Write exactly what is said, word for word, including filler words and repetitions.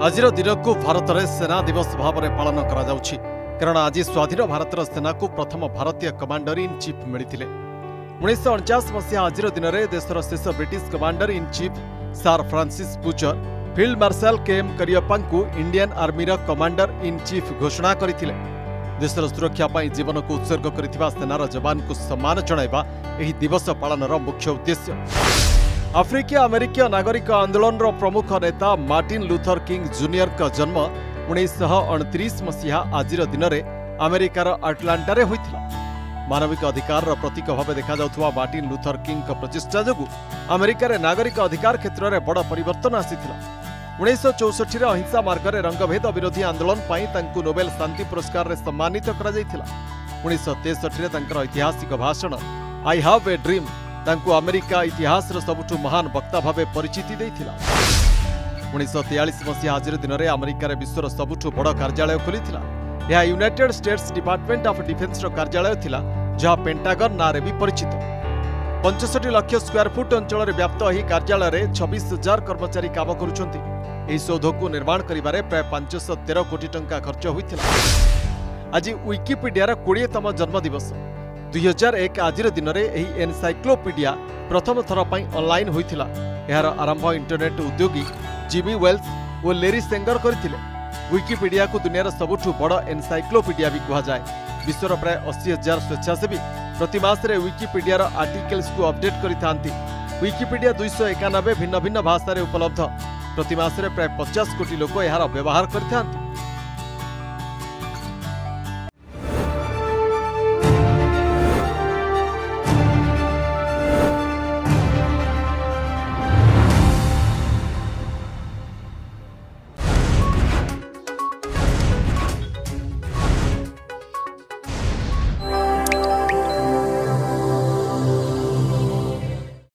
आजिर दिन को भारत में सेना दिवस भाव में पालन करा जाउछि कारण आज स्वाधीन भारतर सेना को प्रथम भारतीय कमांडर इन चीफ मिलते उन्नीस अणचाश मसीहा आजिर दिन में देशर शेष British commander in chief sir Francis Bucher field marshal K M Cariappa को इंडियन आर्मीर कमांडर इन चीफ घोषणा करथिले। देशर सुरक्षा पर जीवन को उत्सर्ग करथिबा सेनार जवान को सम्मान जणाइबा एही दिवस पालनर मुख्य उद्देश्य। आफ्रिकीय अमेरिकीय नागरिक आंदोलन प्रमुख नेता मार्टिन लूथर किंग जूनियर का जन्म उन्नीस अणतीस मसीहा आजिर दिन में अमेरिकार अटलांटा रे होइथिला। मानविक अधिकार प्रतीक भाव देखा जाउथुवा मार्टिन लूथर किंग का प्रचेष्टा जोगु अमेरिकार नागरिक अधिकार क्षेत्र में बड़ परिवर्तन आसीथिला। उन्नीस चौसठ अहिंसा मार्ग में रंगभेद विरोधी आंदोलन पाई तांकु नोबेल शांति पुरस्कार रे सम्मानित करा जायथिला। उन्नीस तेसठ ऐतिहासिक भाषण आई हैव ए ड्रीम तांकु अमेरिका इतिहास सबुठु महान वक्ता भावे परिचिति देइथिला। उन्नीस तेयालीस मसीहा आजिर दिन में अमेरिकार विश्वर सबुठु बड़ कार्यालय खोलिथिला। यह United States Department of Defense कार्यालय थिला जहाँ पेंटागन नारे भी परिचित। पचसठ लाख स्क्वायर फुट अंचल में व्याप्त यह कार्यालय में छब्बीस हजार कर्मचारी काम करुछंती। एही सौध को निर्माण करिबारे प्राय पांच सौ तेरह कोटी टंका खर्च होइथिला। आज विकिपीडिया बीसतम जन्मदिवस दुई हजार एक आजिर दिन में यह एनसाइक्लोपीडिया प्रथम थर पर ऑनलाइन होइथिला। यार आरंभ इंटरनेट उद्योगी जिमी वेल्स और लेरी सेंगर करथिले। विकिपीडिया को दुनियार सबुठु बड़ एनसाइक्लोपीडिया भी कहा जाए। विश्वर प्राय अस्सी हजार स्वेच्छासेवी प्रति मासरे विकिपीडियार आर्टिकल्स को अपडेट करिथांती। विकिपीडिया दुईश एकानबे भिन्न भिन्न भाषा उपलब्ध। प्रति मासरे प्राय पचास कोटी लोक यार व्यवहार करिथांती।